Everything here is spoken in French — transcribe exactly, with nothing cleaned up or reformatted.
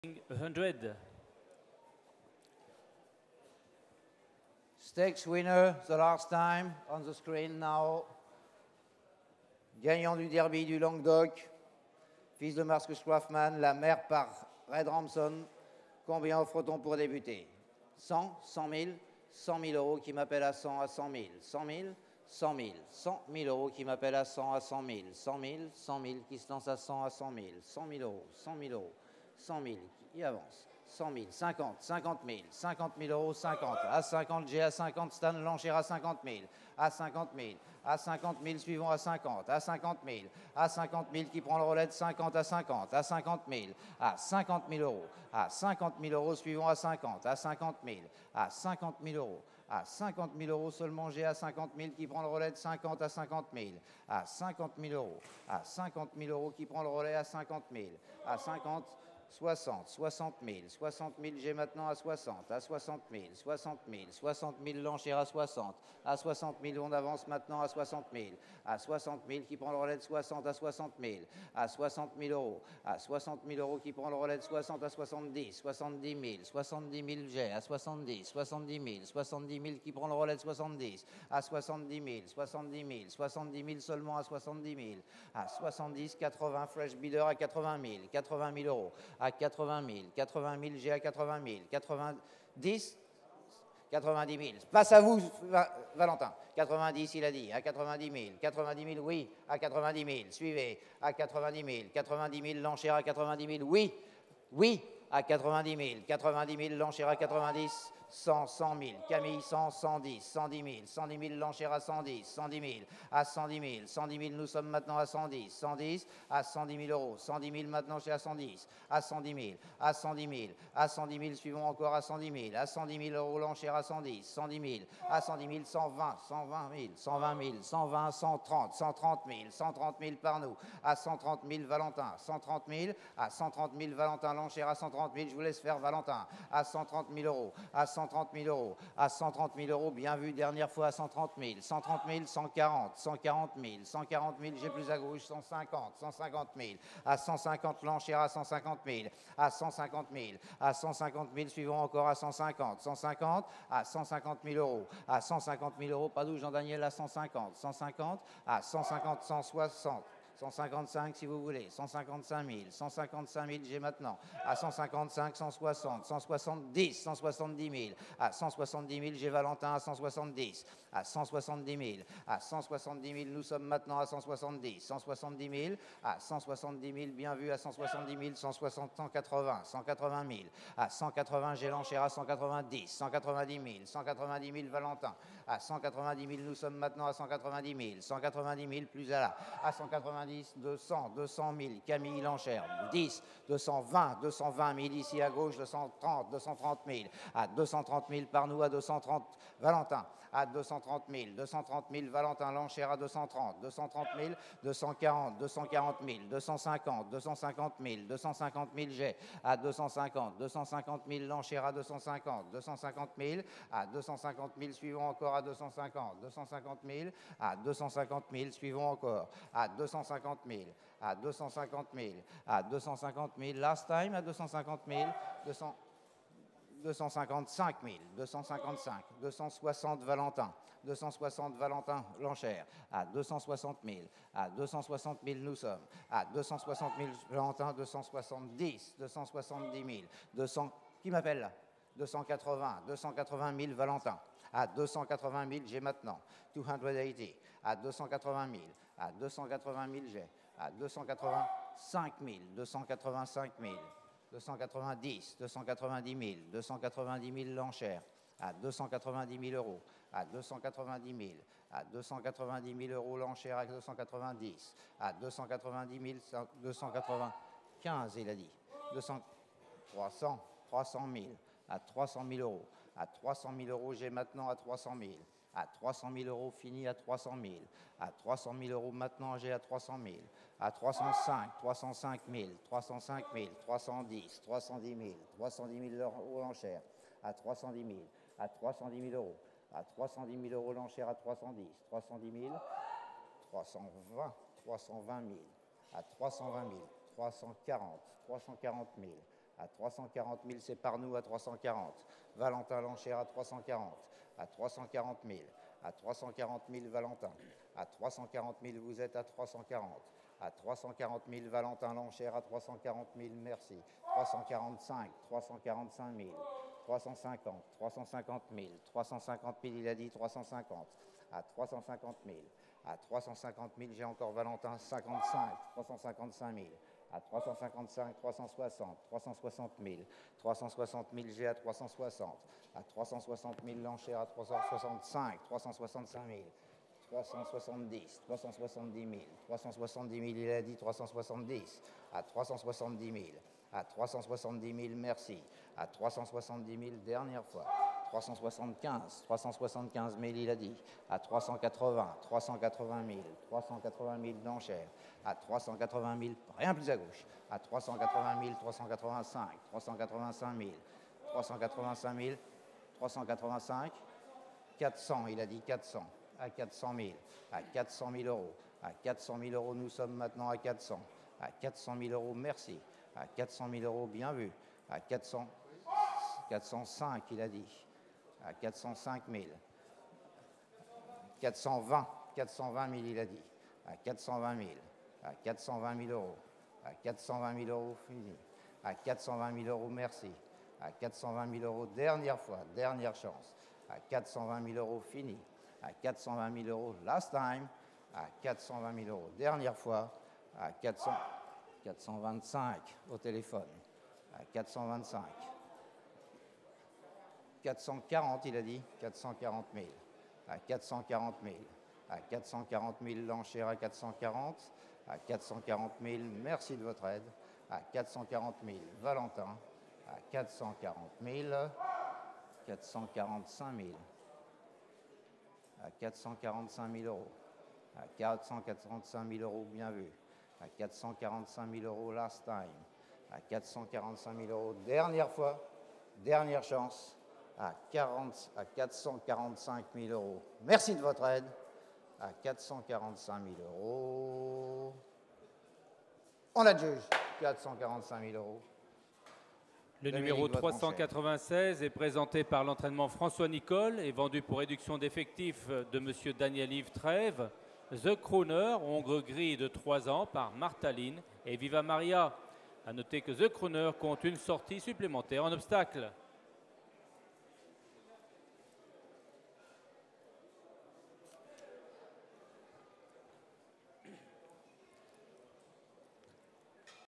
one hundred. Stakes winner, the last time on the screen now. Gagnant du derby du Languedoc, fils de Marcus Schwaffman, la mère par Red Ramson. Combien offre-t-on pour débuter? cent, cent mille, cent mille euros qui m'appelle à cent, à cent mille, cent mille, cent mille, cent mille euros qui m'appelle à cent, à cent mille, cent mille, cent mille qui se lance à cent, à cent mille, cent mille euros, cent mille euros, cent mille qui avance, cent mille, cinquante, cinquante mille, cinquante mille euros, cinquante, à cinquante, j'ai à cinquante, Stan Lanchère à cinquante mille, à cinquante mille, à cinquante mille, suivant à cinquante, à cinquante mille, à cinquante mille qui prend le relais de cinquante à cinquante, à cinquante mille, à cinquante mille euros, à cinquante mille euros, suivant à cinquante, à cinquante mille, à cinquante mille euros, à cinquante mille euros seulement, j'ai à cinquante mille qui prend le relais de cinquante à cinquante mille, à cinquante mille euros, à cinquante mille euros qui prend le relais à cinquante mille, à cinquante, soixante, soixante mille, soixante mille, j'ai maintenant à soixante, à soixante mille, soixante mille, soixante mille, l'enchère à soixante, à soixante mille, on avance maintenant à soixante mille, à soixante mille qui prend le relais de soixante à soixante mille, à soixante mille euros, à soixante mille euros qui prend le relais de soixante à soixante-dix, soixante-dix mille, soixante-dix mille, j'ai à soixante-dix, soixante-dix mille, soixante-dix mille qui prend le relais de soixante-dix, à soixante-dix mille, soixante-dix mille, soixante-dix mille seulement à soixante-dix mille, à soixante-dix, quatre-vingts, fresh bidder à quatre-vingt mille, quatre-vingt mille euros, à quatre-vingt mille, quatre-vingt mille, j'ai à quatre-vingt mille, quatre-vingt-dix, quatre-vingt-dix mille. Passe à vous, Valentin. quatre-vingt-dix, il a dit, à quatre-vingt-dix mille, quatre-vingt-dix mille, oui, à quatre-vingt-dix mille, suivez, à quatre-vingt-dix mille, quatre-vingt-dix mille, l'enchère à quatre-vingt-dix mille, oui, oui, à quatre-vingt-dix mille, quatre-vingt-dix mille, l'enchère à quatre-vingt-dix, cent, cent mille, Camille, cent, cent dix, cent dix mille, cent dix mille, l'enchère à cent dix, cent dix mille, à cent dix mille, cent dix mille, nous sommes maintenant à cent dix, cent dix, à cent dix mille euros, cent dix mille maintenant, c'est à cent dix, à cent dix mille, à cent dix mille, à cent dix mille, suivons encore à cent dix mille, à cent dix mille euros, l'enchère à cent dix, cent dix mille, à cent dix mille, cent vingt, cent vingt mille, cent vingt mille, cent vingt, cent trente, cent trente mille, cent trente mille par nous, à cent trente mille, Valentin, cent trente mille, à cent trente mille, Valentin, l'enchère à cent trente mille, je vous laisse faire Valentin, à cent trente mille euros, à cent trente mille euros, à cent trente mille euros, bien vu, dernière fois à cent trente mille, cent trente mille, cent quarante, cent quarante mille, cent quarante mille, j'ai plus à gauche, cent cinquante, cent cinquante mille, à cent cinquante, l'enchère à cent cinquante mille, à cent cinquante mille, à cent cinquante mille, suivons encore à cent cinquante, cent cinquante, à cent cinquante mille euros, à cent cinquante mille euros, pas d'où Jean-Daniel à cent cinquante, cent cinquante, à cent cinquante, cent soixante, cent cinquante-cinq si vous voulez, cent cinquante-cinq mille, cent cinquante-cinq mille, j'ai maintenant, à cent cinquante-cinq, cent soixante, cent soixante-dix, cent soixante-dix mille, à cent soixante-dix mille, j'ai Valentin à cent soixante-dix, à cent soixante-dix mille, à cent soixante-dix mille, nous sommes maintenant à cent soixante-dix, cent soixante-dix mille, à cent soixante-dix mille, bien vu, à cent soixante-dix mille, cent soixante, cent quatre-vingts, cent quatre-vingt mille, à cent quatre-vingts, j'ai l'enchère à cent quatre-vingt-dix, cent quatre-vingt-dix mille, cent quatre-vingt-dix mille, Valentin, à cent quatre-vingt-dix mille, nous sommes maintenant à cent quatre-vingt-dix mille, cent quatre-vingt-dix mille, plus à là, à cent quatre-vingt-dix, deux cents, deux cent mille, Camille l'enchère, dix, deux cent vingt, deux cent vingt mille ici à gauche, deux cent trente, deux cent trente mille, à deux cent trente mille par nous, à deux cent trente, Valentin, à deux cent trente mille, deux cent trente mille, Valentin l'enchère à deux cent trente, deux cent trente mille, deux cent quarante, deux cent quarante mille, deux cent cinquante, deux cent cinquante mille, deux cent cinquante mille, j'ai à deux cent cinquante, deux cent cinquante mille, l'enchère à deux cent cinquante, deux cent cinquante mille, à deux cent cinquante mille, suivons encore à deux cent cinquante, deux cent cinquante mille, à deux cent cinquante mille, suivons encore à deux cent cinquante mille, à deux cent cinquante mille, à deux cent cinquante mille, last time à deux cent cinquante mille, deux cents, deux cent cinquante-cinq mille, deux cent cinquante-cinq, deux cent soixante Valentin, deux cent soixante Valentin l'enchère, à deux cent soixante mille, à deux cent soixante mille nous sommes, à deux cent soixante mille Valentin, deux cent soixante-dix, deux cent soixante-dix mille, deux cents, qui m'appelle là? deux cent quatre-vingts, deux cent quatre-vingt mille Valentin, à deux cent quatre-vingt mille j'ai maintenant, deux cent quatre-vingts, à deux cent quatre-vingt mille, à deux cent quatre-vingt mille j'ai, à deux cent quatre-vingt-cinq mille, deux cent quatre-vingt-cinq mille, deux cent quatre-vingt-dix, deux cent quatre-vingt-dix mille, deux cent quatre-vingt-dix mille l'enchère, à deux cent quatre-vingt-dix mille euros, à deux cent quatre-vingt-dix mille, à deux cent quatre-vingt-dix mille euros l'enchère à deux cent quatre-vingt-dix, à deux cent quatre-vingt-dix mille, deux cent quatre-vingt-quinze il a dit, deux cents, trois cents, trois cent mille, à trois cent mille euros, à trois cent mille euros j'ai maintenant à trois cent mille, à trois cent mille euros fini à trois cent mille, à trois cent mille euros maintenant j'ai à trois cent mille, à trois cent cinq, trois cent cinq mille, trois cent cinq mille, trois cent dix, trois cent dix mille, trois cent dix mille euros l'enchère, à trois cent dix mille, à trois cent dix mille euros, à trois cent dix mille euros l'enchère à trois cent dix, trois cent dix mille, trois cent vingt, trois cent vingt mille, à trois cent vingt mille, trois cent quarante, trois cent quarante mille, À trois cent quarante mille, c'est par nous à trois cent quarante. Valentin l'enchère à trois cent quarante. À trois cent quarante mille. À trois cent quarante mille, Valentin. À trois cent quarante mille, vous êtes à trois cent quarante. À trois cent quarante mille, Valentin l'enchère à trois cent quarante mille, merci. trois cent quarante-cinq, trois cent quarante-cinq mille. trois cent cinquante, trois cent cinquante mille. trois cent cinquante mille, il a dit trois cent cinquante. À trois cent cinquante mille. À trois cent cinquante mille, j'ai encore Valentin, cinquante-cinq, trois cent cinquante-cinq mille. À trois cent cinquante-cinq, trois cent soixante, trois cent soixante mille. trois cent soixante mille, j'ai à trois cent soixante. À trois cent soixante mille, l'enchère à trois cent soixante-cinq, trois cent soixante-cinq mille. trois cent soixante-dix, trois cent soixante-dix mille. trois cent soixante-dix mille, il a dit trois cent soixante-dix. À trois cent soixante-dix mille. À trois cent soixante-dix mille, merci. À trois cent soixante-dix mille, dernière fois. trois cent soixante-quinze, trois cent soixante-quinze mille, il a dit. À trois cent quatre-vingts, trois cent quatre-vingt mille, trois cent quatre-vingt mille d'enchères. À trois cent quatre-vingt mille, rien plus à gauche. À trois cent quatre-vingt mille, trois cent quatre-vingt-cinq, trois cent quatre-vingt-cinq mille, trois cent quatre-vingt-cinq mille, trois cent quatre-vingt-cinq, quatre cents, il a dit quatre cents. À quatre cent mille, à quatre cent mille euros. À quatre cent mille euros, nous sommes maintenant à quatre cents. À quatre cent mille euros, merci. À quatre cent mille euros, bien vu. À quatre cents, quatre cent cinq, il a dit. À quatre cent cinq mille. quatre cent vingt, quatre cent vingt mille, il a dit. À quatre cent vingt mille. À quatre cent vingt mille euros. À quatre cent vingt mille euros, fini. À quatre cent vingt mille euros, merci. À quatre cent vingt mille euros, dernière fois, dernière chance. À quatre cent vingt mille euros, fini. À quatre cent vingt mille euros, last time. À quatre cent vingt mille euros, dernière fois. À quatre cents, quatre cent vingt-cinq au téléphone. À quatre cent vingt-cinq. quatre cent quarante, il a dit. quatre cent quarante mille. À quatre cent quarante mille. À quatre cent quarante mille, l'enchère à quatre cent quarante. À quatre cent quarante mille, merci de votre aide. À quatre cent quarante mille, Valentin. À quatre cent quarante mille. quatre cent quarante-cinq mille. À quatre cent quarante-cinq mille euros. À quatre cent quarante-cinq mille euros, bien vu. À quatre cent quarante-cinq mille euros, last time. À quatre cent quarante-cinq mille euros, dernière fois, dernière chance. À, quarante, à quatre cent quarante-cinq mille euros. Merci de votre aide. À quatre cent quarante-cinq mille euros. On adjuge. quatre cent quarante-cinq mille euros. Le numéro trois cent quatre-vingt-seize est présenté par l'entraînement François Nicole et vendu pour réduction d'effectifs de M. Daniel-Yves Trèves. The Crooner, hongre gris de trois ans par Martaline et Viva Maria. A noter que The Crooner compte une sortie supplémentaire en obstacle.